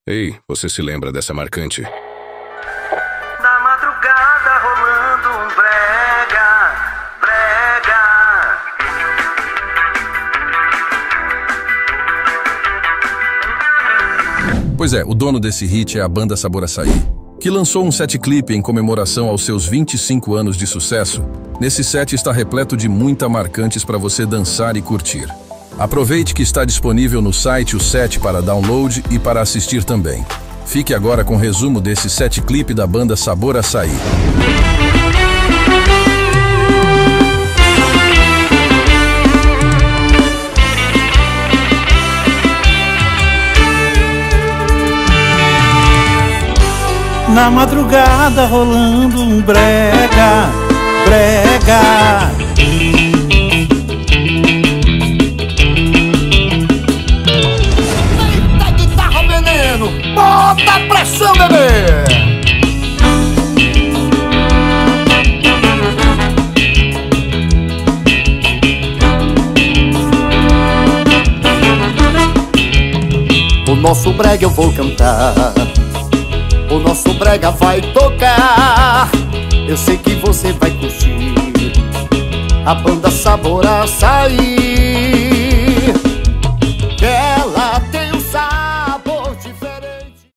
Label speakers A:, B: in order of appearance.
A: Ei, você se lembra dessa marcante?
B: Na madrugada rolando um brega, brega.
C: Pois é, o dono desse hit é a banda Sabor Açaí, que lançou um set clipe em comemoração aos seus 25 anos de sucesso. Nesse set está repleto de muita marcantes para você dançar e curtir. Aproveite que está disponível no site o set para download e para assistir também. Fique agora com o resumo desse set clipe da banda Sabor Açaí.
D: Na madrugada rolando um brega, brega.
E: Eita guitarra, veneno! Bota a pressão, bebê! O nosso brega eu vou cantar, o nosso brega vai tocar. Eu sei que você vai curtir a banda Sabor Açaí.